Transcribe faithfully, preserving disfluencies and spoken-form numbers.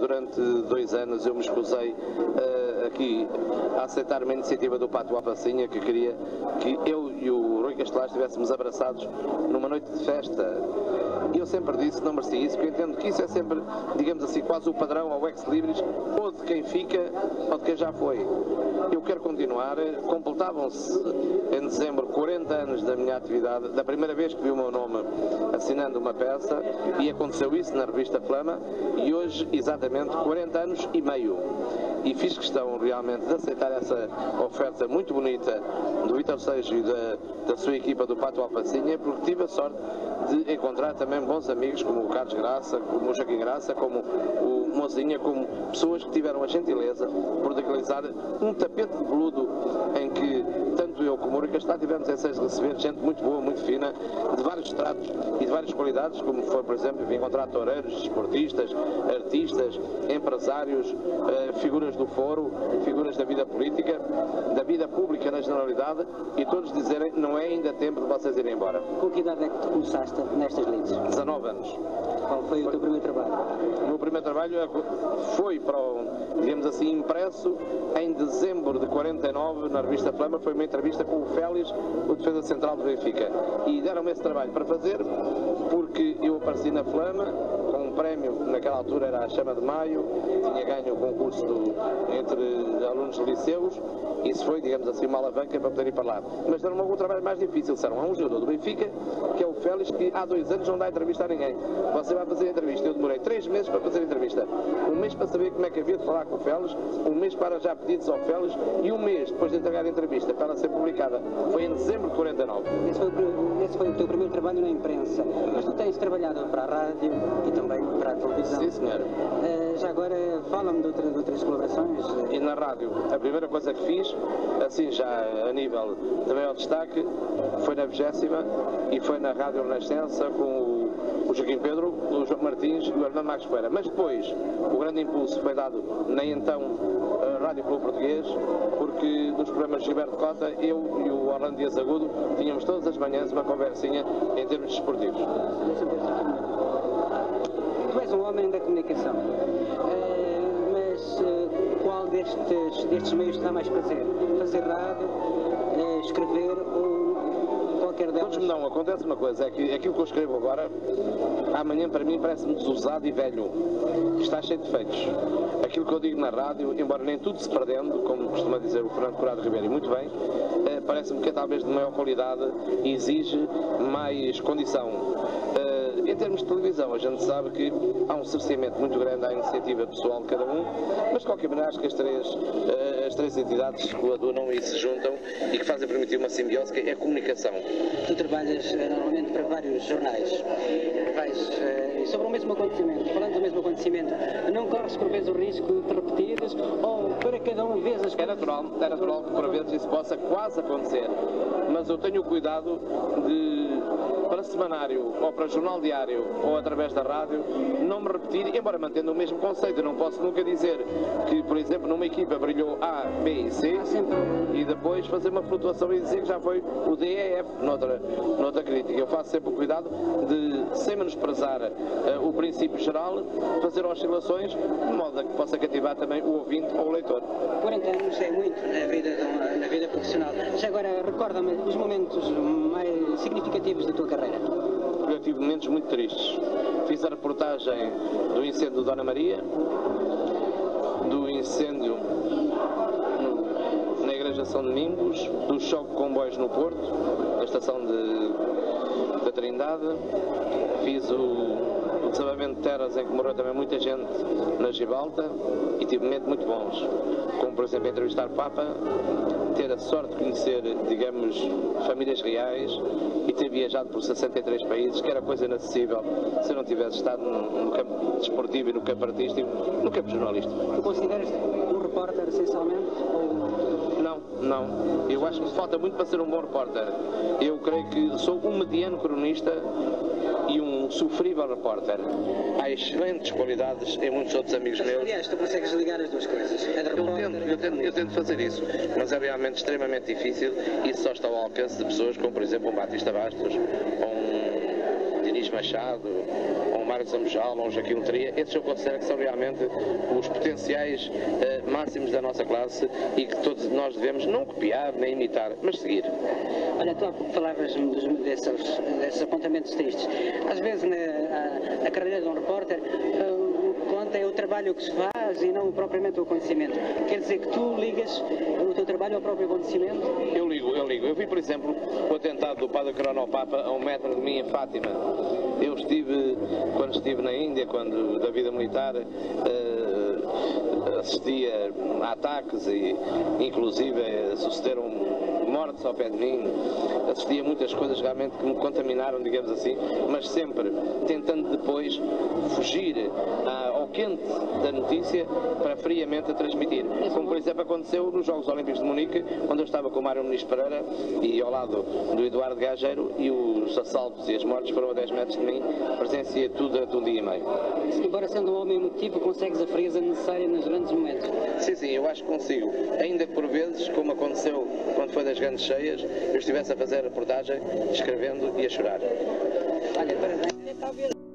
durante dois anos eu me escusei uh, aqui a aceitar uma iniciativa do Pato Alfacinha que queria que eu e o Rui Castelar estivéssemos abraçados numa noite de festa. E eu sempre disse que não merecia isso, porque eu entendo que isso é sempre, digamos assim, quase o padrão ao ex-libris, ou de quem fica, ou de quem já foi. Eu quero continuar. Completavam-se em dezembro quarenta anos da minha atividade, da primeira vez que vi o meu nome assinando uma peça, e aconteceu isso na revista Flama, e hoje exatamente quarenta anos e meio. E fiz questão realmente de aceitar essa oferta muito bonita do Vítor Seixo e da, da sua equipa do Pato Alfacinha, porque tive a sorte de encontrar também bons amigos como o Carlos Graça, como o Joaquim Graça, como o Mozinha, como pessoas que tiveram a gentileza de protagonizar um tapete de veludo em que tanto eu como o Rui Castelar tivemos essa de receber gente muito boa, muito fina, de vários estratos e de várias qualidades, como foi, por exemplo, encontrar toureiros, esportistas, artistas, empresários, uh, figuras do foro, figuras da vida política, da vida pública na generalidade, e todos dizerem não é ainda tempo de vocês irem embora. Com que idade é que tu começaste nestas lides? dezanove anos. Qual foi, foi o teu primeiro trabalho? O meu primeiro trabalho foi para o, digamos assim, impresso em dezembro de quarenta e nove na revista Flama. Foi uma entrevista com o Félix, o defesa central do Benfica, e deram-me esse trabalho para fazer porque eu apareci na Flama com um prémio que naquela altura era a Chama de Maio, tinha ganho o concurso do, entre alunos de liceus. Isso foi, digamos assim, uma alavanca para poder ir para lá. Mas deram-me algum trabalho mais difícil. Disseram, há um jogador do Benfica, que é o Félix, que há dois anos não dá entrevista a ninguém. Você vai fazer a entrevista. Eu demorei três meses para fazer a entrevista. Um mês para saber como é que havia de falar com o Félix, um mês para já pedidos ao Félix, e um mês depois de entregar a entrevista para ela ser publicada. Foi em dezembro de quarenta e nove. Esse foi, o, esse foi o teu primeiro trabalho na imprensa. Mas tu tens trabalhado para a rádio e também para a televisão. Sim, senhora. Uh, já agora, fala-me de, outra, de outras colaborações. E na rádio, a primeira coisa que fiz, assim já a nível de maior destaque, foi na vigésima e foi na Rádio Renascença com o, o Joaquim Pedro, o João Martins e o Hernando Marcos Pereira. Mas depois o grande impulso foi dado na então uh, Rádio Clube Português, porque nos programas de Gilberto Cota, eu e o Orlando Dias Agudo tínhamos todas as manhãs uma conversinha em termos desportivos. Tu és um homem da comunicação, uh, mas uh, qual destes, destes meios te dá mais prazer? Fazer rádio, uh, escrever ou qualquer delas? Todos não, acontece uma coisa, é que aquilo que eu escrevo agora, amanhã para mim parece-me desusado e velho. Está cheio de defeitos. Aquilo que eu digo na rádio, embora nem tudo se perdendo, como costuma dizer o Fernando Corrado Ribeiro, e muito bem, eh, parece-me que é talvez de maior qualidade e exige mais condição. Eh, em termos de televisão, a gente sabe que há um cerceamento muito grande à iniciativa pessoal de cada um, mas de qualquer maneira acho que as três, eh, as três entidades que coadunam e se juntam e que fazem permitir uma simbiose, que é a comunicação. Tu trabalhas eh, normalmente para vários jornais, vais eh, sobre o mesmo acontecimento, falando do mesmo acontecimento, não corres por vezes o risco de repetidas, ou para cada um vez as coisas... É natural, é natural que por vezes isso possa quase acontecer, mas eu tenho o cuidado de, para semanário, ou para jornal diário, ou através da rádio, não me repetir, embora mantendo o mesmo conceito. Eu não posso nunca dizer que, por exemplo, numa equipa brilhou A, B e C, e depois fazer uma flutuação e dizer que já foi o D E F noutra, noutra crítica. Eu faço sempre o cuidado de, sem menosprezar uh, o princípio geral, fazer oscilações, de modo a que possa cativar também o ouvinte ou o leitor. quarenta anos é muito na vida, na vida profissional. Já agora, recorda-me os momentos mais significativos da tua carreira. Eu tive momentos muito tristes. Fiz a reportagem do incêndio de Dona Maria, do incêndio no, na Igreja São Domingos, do choque de comboios no Porto, na estação de, da Trindade. Fiz o, o desabamento de terras em que morreu também muita gente na Gibalta, e tive momentos muito bons, como por exemplo entrevistar o Papa, ter a sorte de conhecer, digamos, famílias reais e ter viajado por sessenta e três países, que era coisa inacessível se eu não tivesse estado no, no campo desportivo e no campo artístico, no campo jornalístico. Tu consideras-te um repórter essencialmente? Ou... Não, não. Eu acho que me falta muito para ser um bom repórter. Eu creio que sou um mediano cronista e um sofrível repórter. Há excelentes qualidades em muitos outros amigos meus. Aliás, tu consegues ligar as duas coisas. É de eu, tento, eu, tento, eu tento fazer isso, mas é realmente extremamente difícil, e só está ao alcance de pessoas como, por exemplo, um Batista Bastos, ou um Diniz Machado, ou um Mário Sambujal, ou um Joaquim Letria. Esses eu considero que são realmente os potenciais uh, máximos da nossa classe e que todos nós devemos não copiar nem imitar, mas seguir. Olha, tu há pouco falavas desses, desses apontamentos tristes. Às vezes na, a, a carreira de um repórter uh, conta é o trabalho que se faz e não propriamente o acontecimento. Quer dizer que tu ligas o teu trabalho ao próprio acontecimento? Eu ligo, eu ligo. Eu vi, por exemplo, o atentado do Padre Cronopapa a um metro de mim em Fátima. Eu estive, quando estive na Índia, quando da vida militar, uh, assistia a ataques e inclusive sucederam mortes ao pé de mim, assisti a muitas coisas realmente que me contaminaram, digamos assim, mas sempre tentando depois fugir à, ao quente da notícia para friamente a transmitir. Como, por exemplo, aconteceu nos Jogos Olímpicos de Munique, onde eu estava com o Mário Muniz Pereira e ao lado do Eduardo Gageiro, e os assaltos e as mortes foram a dez metros de mim, presenciei tudo durante um dia e meio. Embora sendo um homem emotivo, consegues a frieza necessária nos grandes momentos? Sim, sim, eu acho que consigo. Ainda que por vezes, como aconteceu quando foi das grandes cheias, eu estivesse a fazer a reportagem, escrevendo e a chorar. Olha, parabéns.